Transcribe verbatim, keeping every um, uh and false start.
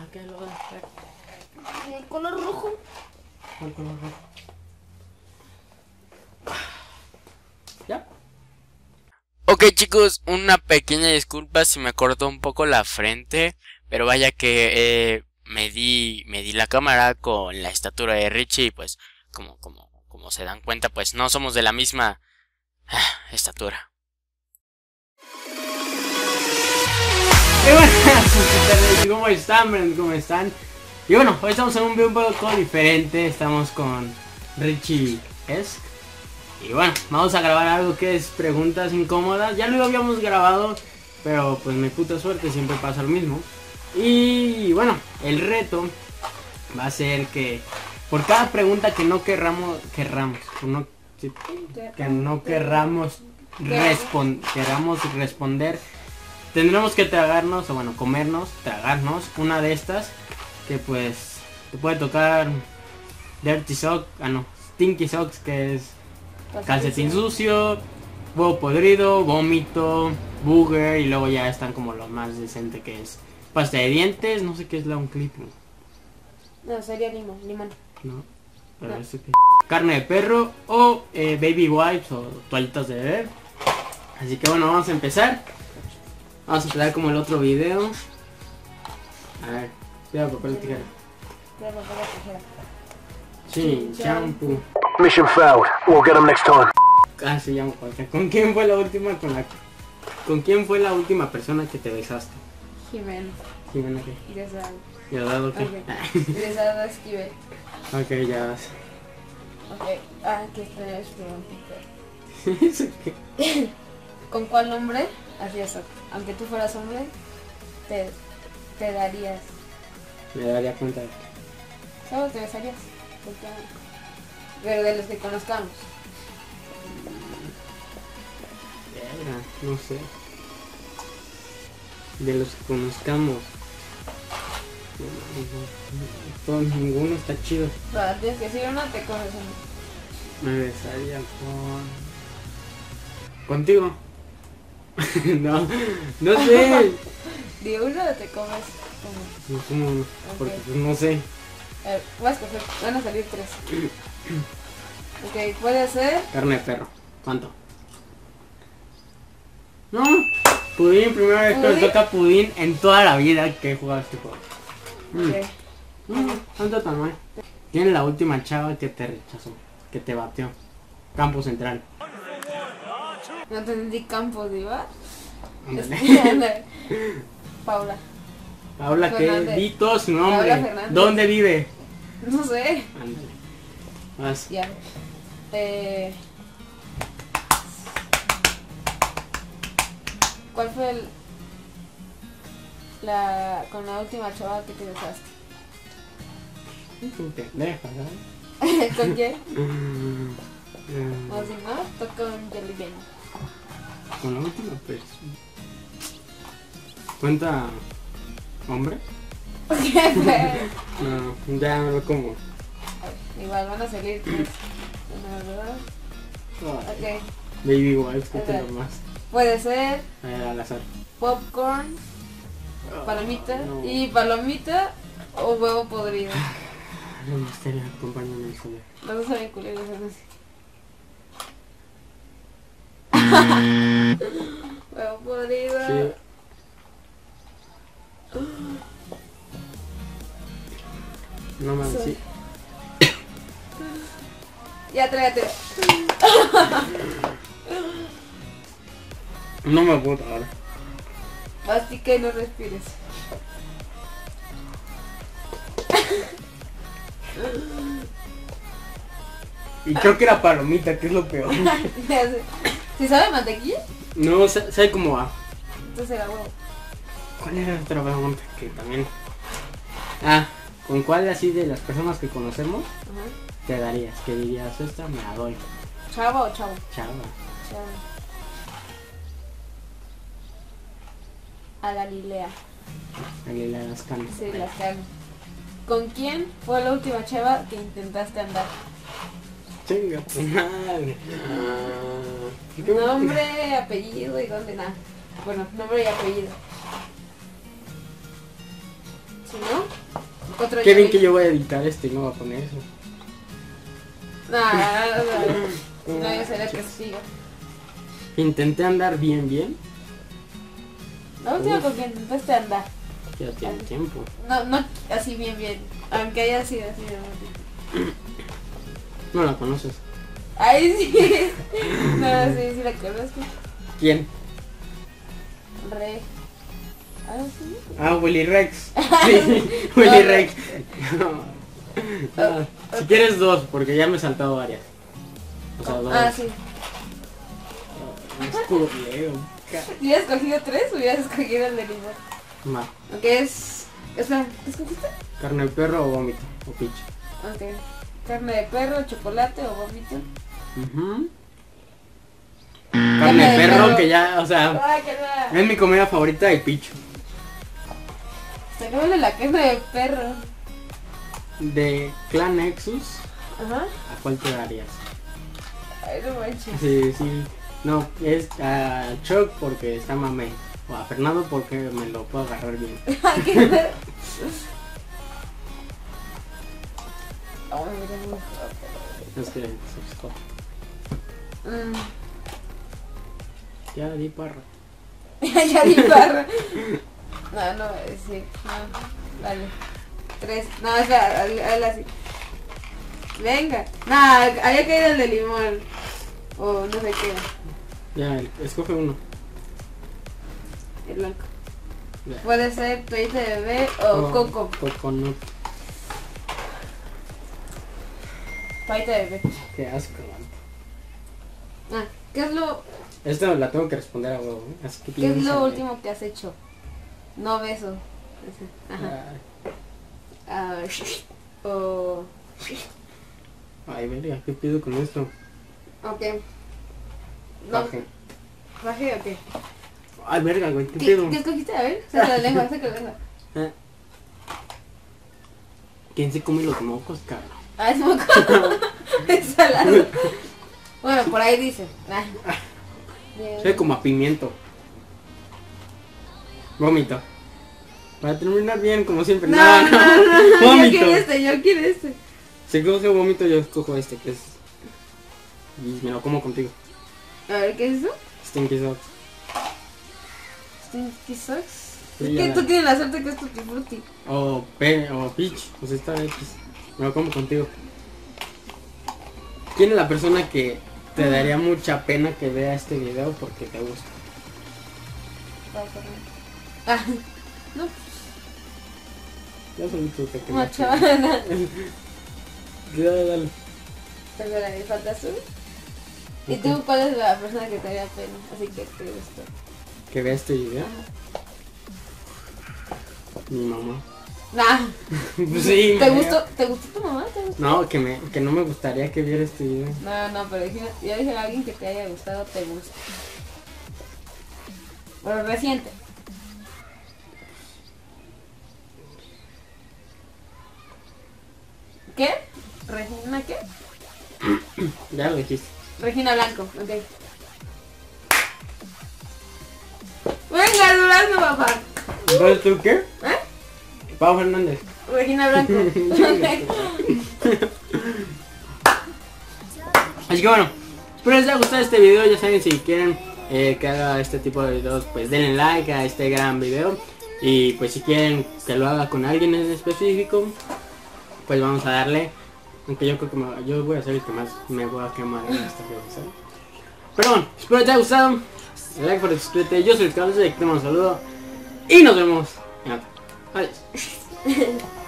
Ah, ¿qué lo va a hacer? El color rojo. ¿Cuál color rojo? ¿Ya? Ok chicos, una pequeña disculpa si me cortó un poco la frente, pero vaya que eh, medí, medí la cámara con la estatura de Richie y pues como, como, como se dan cuenta pues no somos de la misma ah, estatura. Y bueno, ¿cómo están, friends? ¿Cómo están? Y bueno, hoy estamos en un video un poco diferente, estamos con Richie Esk. Y bueno, vamos a grabar algo que es preguntas incómodas. Ya lo habíamos grabado, pero pues mi puta suerte siempre pasa lo mismo. Y bueno, el reto va a ser que por cada pregunta que no querramos, querramos, que no, que no querramos, respon, queramos responder, tendremos que tragarnos, o bueno, comernos, tragarnos una de estas, que pues te puede tocar Dirty Sock, ah no, Stinky Socks, que es calcetín sucio, huevo podrido, vómito, booger, y luego ya están como lo más decente, que es pasta de dientes, no sé qué es la un clip. No, sería limón, limón. No, pero No. eso que... carne de perro o eh, baby wipes o toallitas de bebé. Así que bueno, vamos a empezar. Vamos a empezar como el otro video. A ver, cuidado, papel y tijera. Voy a papel y tijera. Sí, shampoo. Mission failed. We'll get them next time. Ah, se llama cualquier. ¿Con quién fue la última con la ¿Con quién fue la última persona que te besaste? Jimena. Jimena, ¿qué? Diosdado. ¿Ya dado qué? Ok. Diosdado Esquivel. Ok, ya vas. Ok. Ah, que esta es preguntita. ¿Eso qué? ¿Con cuál nombre? Así es, aunque tú fueras hombre, te, te darías. Me daría cuenta de que... ¿Solo te besarías? Porque, pero de los que conozcamos. Verga, no sé. De los que conozcamos. No, no, no, todo, ninguno está chido. Claro, tienes que decir uno, te coges uno. Me besaría con... ¿Contigo? no, no sé. De uno te comes uno. No, ¿cómo no? Porque pues, no sé. A ver, vas a escoger, van a salir tres. Ok, puede ser. Carne de perro. ¿Cuánto? No. Pudín, primera vez que me ¿Pudín? toca pudín en toda la vida que he jugado este juego. Mm. Ok. No, tanto tan mal. ¿Quién es la última chava que te rechazó? Que te batió. Campo Central. No te entendí campo, ¿diva? Ándale. Paula. Paula, que Fernández. di todo su Paula nombre. Fernández. ¿Dónde vive? No sé. Ándale. Vas. Ya. Eh, ¿Cuál fue el, la con la última chava que te besaste? Tú pendeja, ¿sabes? ¿Con quién? Mm, O si no, toca con Jelly Bean. Con la última persona. ¿Cuenta hombre? ¿Qué fue? No, ya me lo como. Igual van a salir tres. Una, ¿verdad? Ay, Ok. Baby wipes, que te A ver. lo más. Puede ser A ver, al azar. popcorn, palomita No. y palomita o huevo podrido. No me gustaría acompañarme en soler. Los dos saben culeros, son así. Huevo podrido. Sí. No mames, sí. Ya trágate. No me puedo ahora. Así que no respires. Y creo que era palomita, que es lo peor. Ya sé. ¿Si sabe mantequilla? No, sa- ¿sabe cómo va? Entonces era huevo. ¿Cuál era la otra pregunta que también? Ah, ¿con cuál así de las personas que conocemos Ajá. te darías? ¿Qué dirías? Esta me la doy. ¿Chava o chavo? Chava. Chava. A Galilea. Galilea de las Canas. Sí, las carnes. ¿Con quién fue la última chava que intentaste andar? Chinga tu madre. Ah, Nombre, apellido y dónde nada. Bueno, nombre y apellido. Si no, Otro Qué bien Joey. que yo voy a editar este y no voy a poner eso. No, no, no, no, yo sería castigo. Intenté andar bien, bien. La última Uf. con que intentaste andar. Ya tiene tiempo. No, no así bien, bien. Aunque haya sido así de bonito. No la conoces. Ay, sí. No, sí, sí la conozco. ¿Quién? Re. Ah, sí. Ah, Willy Rex. Sí, Willy No, Rex. No. Ah, si quieres dos, porque ya me he saltado varias. O sea, dos. Ah, sí. Es culero. Si hubieras escogido tres, hubieras escogido el de limón. Va. Ok, es. Espera, ¿qué escogiste? Carne de perro o vómito. O picho. Ok. Carne de perro, chocolate o vómito. Ujú. Carne de perro que ya, o sea, Ay, qué raro. es mi comida favorita de picho. Sacámosle la carne de perro. De Clan Nexus, Ajá. ¿a cuál te darías? Ay, no manches. Sí, sí. No, es a Chuck porque está mame. O a Fernando porque me lo puedo agarrar bien. Ay, qué raro. Ay, mira, muy Es que se escoge. fuerte. Mm. Ya di parra. Ya di barra. No, no, sí, no, dale. Tres, no, espera, hazle hazle así. Venga. No, había caído el de limón. O no sé qué, Ya, el- escoge uno. el blanco. Ya. Puede ser toallita de bebé o Oh, coco. Coco, no. Toallita de bebé. Qué asco. Ah, ¿qué es lo, Esta la tengo que responder a huevo. ¿eh? Así que qué es lo piénsale. último que has hecho? No beso. Ese, ajá. Ah, Ah, o... Ay, verga, ¿qué pido con esto? Ok. No, Baje. ¿baje o qué? Ay, verga, güey, ¿qué ¿Qué, pido? ¿Qué escogiste? A ver, saca la lengua, saca la lengua. Eh. ¿Quién se come los mocos, cabrón? Ah, es moco. Es salado. Bueno, por ahí dice. Ah. Sabe como a pimiento. Vómito. Para terminar bien, como siempre. No, no, no, no, yo Vómito. quiero este, yo quiero este. Si coge vómito, yo escojo este, que es... Y me lo como contigo. A ver, ¿qué es eso? Stinky Socks. Stinky Socks. Sí, Es ya que la- tú tienes la suerte que es Tutti Frutti. O Pe... o Peach. Pues está X. Me lo como contigo. ¿Quién es la persona que te daría mucha pena que vea este video porque te gusta? Ah, no, Ya solito te no, quemaste. chaval. Dale, dale. Espera, me falta tú. ¿Y tú cuál es la persona que te haría pena? Así que te gustó. Que vea este video. Mi mamá. Nah. Pues sí, ¿Te me- gustó? ¿Te gustó tu mamá? ¿Te gustó? No, que, me, que no me gustaría que viera este video. No, no, pero dije, yo dije a alguien que te haya gustado, te gusta. Pero reciente. ¿Qué? ¿Regina qué? Ya lo dijiste. Regina Blanco, ok. Venga, Durazno, papá. ¿Entonces tú qué? ¿Eh? Pau Fernández. Regina Blanco. Así que bueno, espero les haya gustado este video. Ya saben, si quieren eh, que haga este tipo de videos, pues denle like a este gran video. Y pues si quieren que lo haga con alguien en específico, pues vamos a darle. Aunque yo creo que me, yo voy a ser el que más me voy a quemar en esta video, ¿sabes? Pero bueno, espero que te haya gustado. Like, por suscríbete. Yo soy el Carlos, te mando un saludo. Y nos vemos en otro. Adiós.